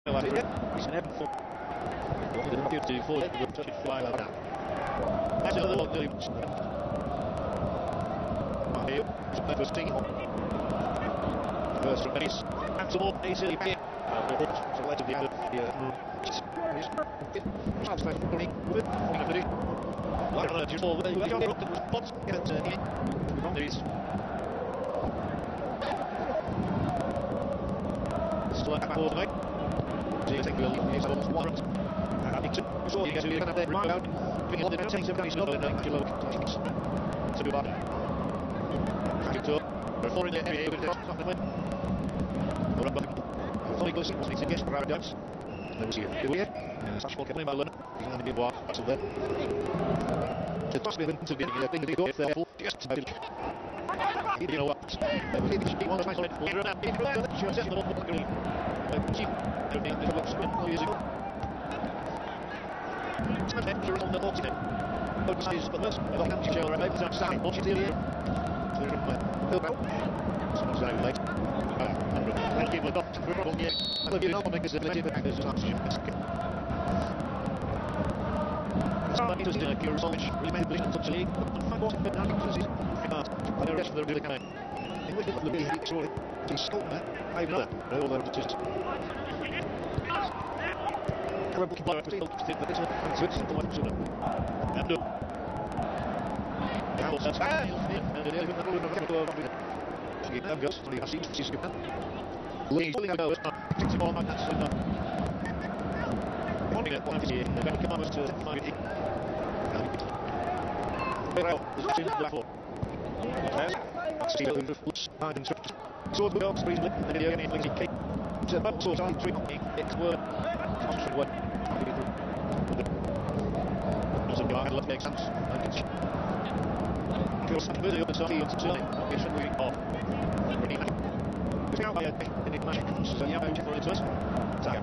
He's an heaven for. What did he do for it? Touch it fly like that. That's a little bit. Here, first thing. First from Venice. And some more easily back. So led to the end of the. Just forward. There is. Still back forward, mate. So you take the lead. He's almost one. I think so. So you get to kind of there. Round. Giving a lot of takes. Everybody's not in the low. To do that. Track it up. They're four in the area. Fully close. What's next to get? Round dance. There was here. Here. Sash Walker playing by Lerner. He's going to be a walk. That's there. The toss bit into the thing that he got there. Just to you know what? He should be one of the nice red. He ran out. He ran out. She was setting the ball green. Cheap. Everything that looks good. Years ago. Smash head. She was on the 40 then. Both sides got this. The hand she showed her over. It's standing. Watch it here. Bilbao. Someone's very late. And give a dot to the ball here. I love you know because the legend back is last year. It was the Cure Solvich, really made the touch league, and 5 balls in the night because he's fast. And the rest of them really kind of. In which it looks like sorry, he's scolding that. I know that. All that just. Horrible player to still stick the little and switch to one sooner. And do. Now that's and the other one will never go over. She gave them girls, only has seen she's good. Lee's only a girl, takes it all like that, so no. One minute, 1 minute, the better commanders to 5 minutes. Well, there's a team black floor. That's the other foots, hard instructors. Swords with dogs, breezing lip, and then the again, flings cake. It's a belt sword, tree, it's word. Constant word. There's a guy who left the exams. And it's. Feels something with the other side, it's turning. It's a moving off. Pretty magic. It's now by a technique magic. So, yeah, I'm for it to us. Zaga.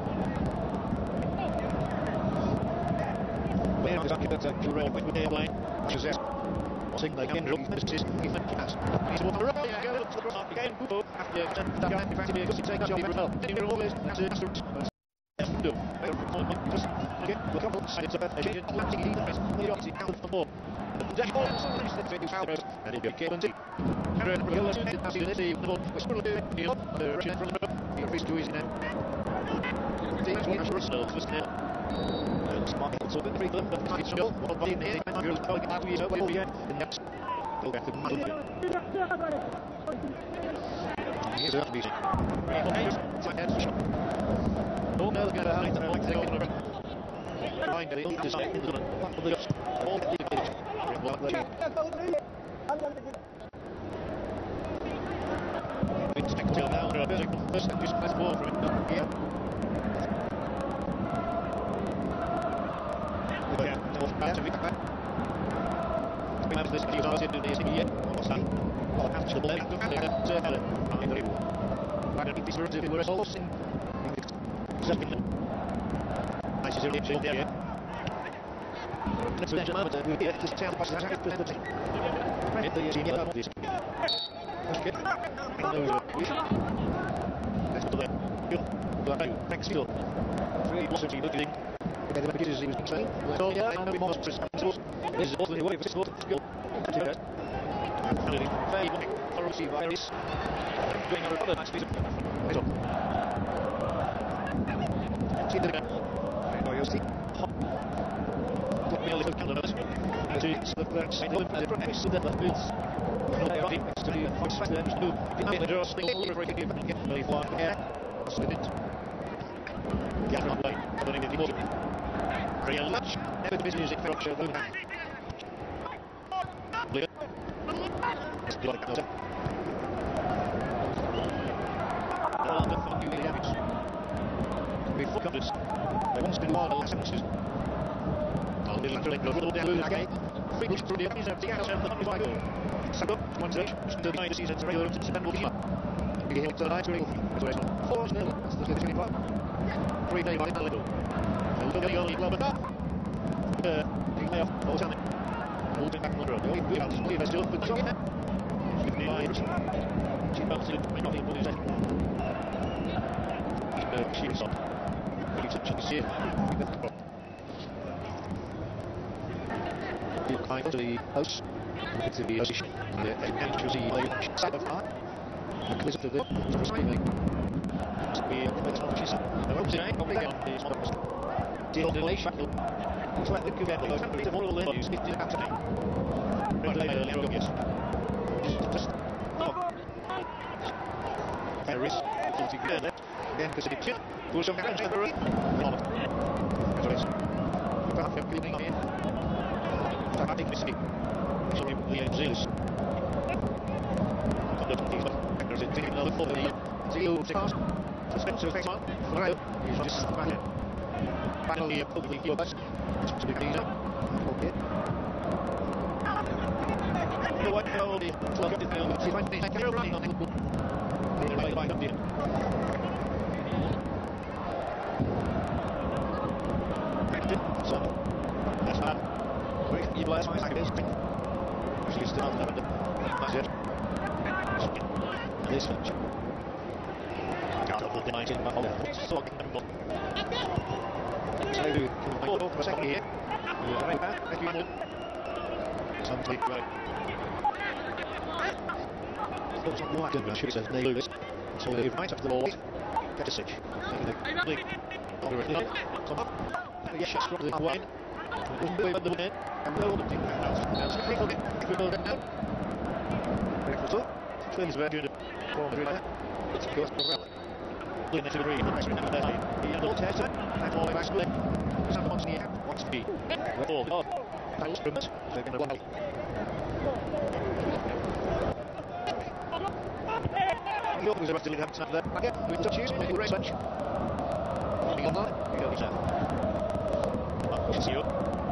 Where is Architect Jurel with the airline? Ashes yes. Watching the Kendrick, Mrs. Ethan Cass. He's one for a go to the cross again. Kubo, after that guy, in fact, he goes to take a job as well. Didn't even always have to answer it. Do. Just again, we'll come on. It's about a change in Atlantic League. The opposite out for more. The dashboard is on the figure Salvers, and it'll be Kevin T. Cameron Regula, and now see the ball. We're still doing it. The Russian from the road. You're free to do easy now. Teams will measure ourselves. Just now. Smart also been free for them, but it's still one body in the air. My girls are going to get over here. The next go back to the middle. Here's the music. Oh, no, they're going to hide. I like to go in the run. Mind that it'll decide into the back of the dust. All the village. It's back to now. They're a bit of first and just press ball from it. Yeah. Back to me, back. We have this video started in the SBA. What's that? Well, after the ball, I'm going to Helen. I'm very well. I'm going to be dispersed if we're all in. Nice is a little there. Next to the moment, we get this town passes out of the team. Right, the senior of this. Okay. Let's do that. Thanks, Phil. Three blossoms you looking. The messages he was saying. So yeah, I know more responsible. This is also the way of sport skill. Finally, very good. Thoroughly virus. Doing our other nice piece of. See the again. Oh, you'll see. Got me a little candle. To the first side of the premise of the goods. No, they are next to the first side of the new. If you have the draw still over breaking it, get very far here. Slip it. Get around way. Running in the motion. Real lunch. Never miss music for Oxford. Blue. Let's do like that. Now under for new damage. With full confidence. They want to do all the last sentences. I'll be like to go down again. Free push through the enemies and the outside of the hundred by goal. Stand up, one stage, just the 9 seasons to regular to September Lima. Big hit to the 9 to 4-0. That's the 25. 3 day by Malibu. The only club enough. He lay off all time. Moving back on the road. The only good house. Believe I still with the shot. She's been by she bounced it. Not even put his head. She was up. here. Kind of the house. It's the position. The entry side of art. The close to the screaming. Be she's no today, probably on the small deal delay shuttle. So I think you get the all the news 15 out today. Yes. Just Paris, left. Then the city chip. Push on the road. Cleaning in. I think we see. So the Zeus. There's a team another for the Zeus cars. Spencer face on. Right. He's just back. Finally, probably your best. To be easy. Okay. The white hole, the look at the field. She might be like a running on the book. Right up here. So, that's bad. You last one, like it is. She's still on the that's it. This much. Got a full 19 by all. So, for a second here. Right back. Thank you. Something right. Looks like White and she says, Lewis. So they right up the ball. Peticic. Yes, she's from the wine. Wouldn't believe the win. And no one thinks now. Twins were doing a form of it. It's good. Looking at the green. The rest of the day. The little test. And all the back split. Some wants near. Wants to be. All. That was from us. They're going to one out. The others are still in hand there. Again, with touches, make a race lunch. Coming on line. You go, Lisa. See you.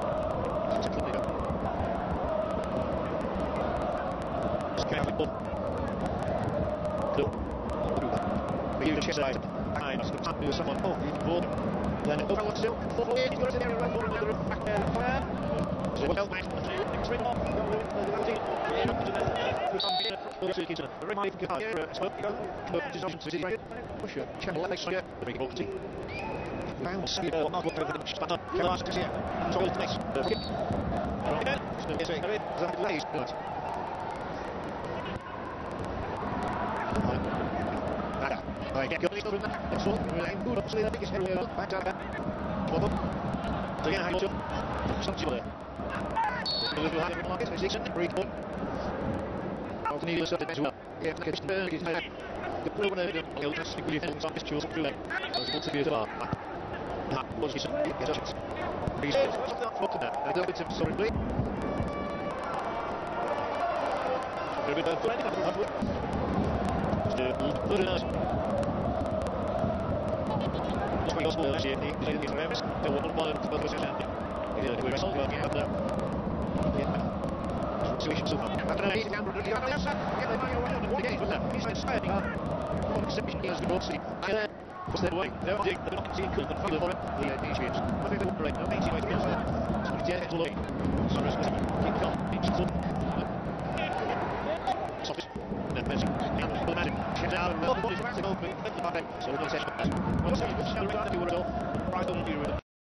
Cool. But you can chase it out. I must have to someone. Oh, you can board. Then it goes still. 4 he's got it there. Right for another back there. Fire. So well, nice. Swing off. Push your channel legs here. The big ball team. Now, speed up. Not what over the spanner. Come on, here. So it's nice. Right there. Still gets it. That lays. Right, get going from that. That's all. We're good. Obviously, the biggest area. Back down. Trouble. So again, how you do? Something there. A little higher in the market. It's decent. Breathe on. I'll need to set it as well. Yeah, look at this. The blue one over there. I'll just speak with you things on this choose through them. I was going to be as well. That was his suggestions. He's not for that. I don't think so. Very good. Very nice. We also last year, the Rams, they were one of the first and we wrestled going out there. Situation so far. After an 80 down, the other side, they might go around and one game with them. He's inspired. Exception is the North Sea. I was their way. They're not seeing cool and feel for it. The Asians. I think they won't break. No 80 ways to get there. So it's yet to look. So it's keep calm. Keep calm. Soft. And magic. And magic. She's out. The ball is right to go. So we're going to say well, so you can show right over it all. Right on the view.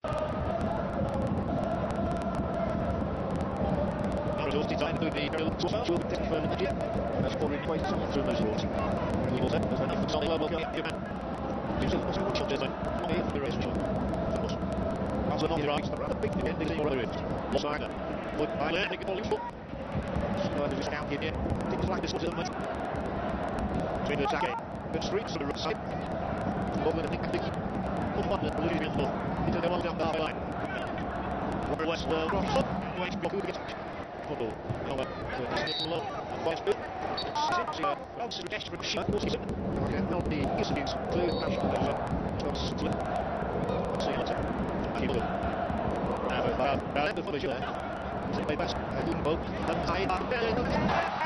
Now it's all designed to the very little touch. We'll take further the gym. That's pouring quite some through those walls. We will say, there's enough of solid level. Give man. You see, what's your design? Not here for the race, sure. Of course. That's an obvious right. Rather big event, they were there. Lost either. Look, I learned to get all useful. So there's a scout in here. Things like this was a much. Between the attack. Good streets on the right side. Over the Nick. Put one the Bolivian ball. Into the one down the halfway line. Robert West, Robinson. Wait, Boku gets football. No one. So it's low. Quite good. It's a desperate shot. What's it? Okay, not the issues. Clear passion. Just split. See you later. Keep it. Now, the footage there. So they best. Good boat. And high.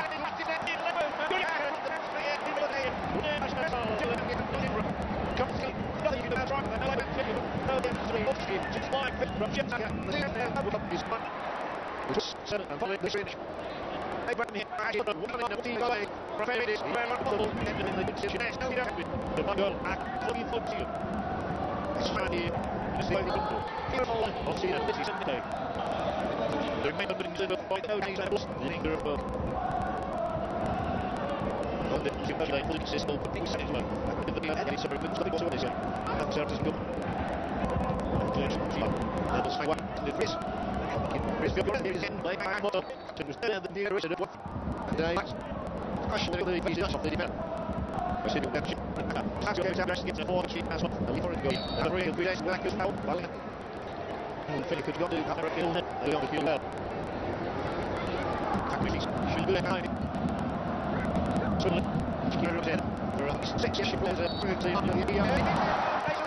Rafael This is the here's all on scene and this is Sunday. The remainder of the fight out is able to link the on the Zimbabwe political system, but things setting well. And the it's a very good topic to this year. And services go. And the side one to the Chris. Chris Gilbert is in by my motto. To the nearest of what. And question the pieces of the defense. I said that she has to go to gets a 4 she has one. The leader going. And the real good days black is now. And Philip could go to have a kill. They don't feel well. She'll do that kind. Suddenly, she goes in. For a 6 years she plays a through to the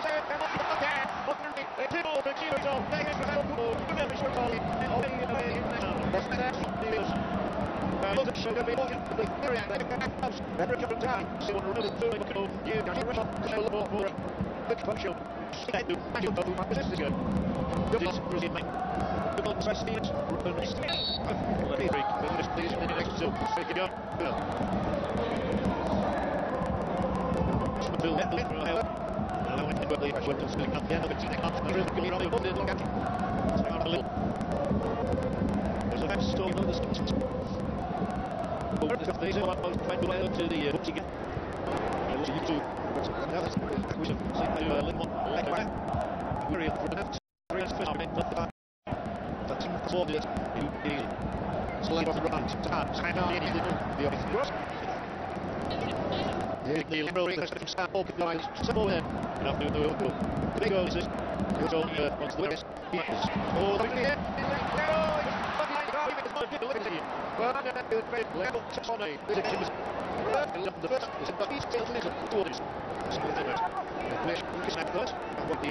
the liberal request from Sam Paul Guys, Simple then. And after the big goal is this. Goes on once the West. Oh, the here. Well, I'm going to do it level touch on a. There's a Jim's. The first is in the east tail little toward this. So the first. The flesh, you can snap those. And what the.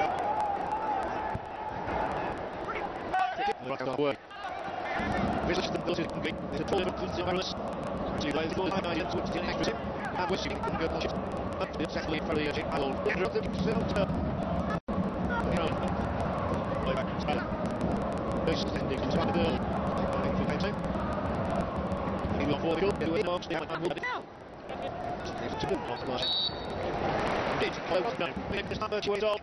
The rock work. Visits the building complete. There's a tournament to the wireless. So you guys go high to the next visit. And we're seeing good matches. But it's actually for the I will interrupt them to the play back to Spider. This is ending to Spider Girl. Going for time. He will forward the goal. He will stay and will be now. It's a good off the glass. It's close now. Make this number to his old.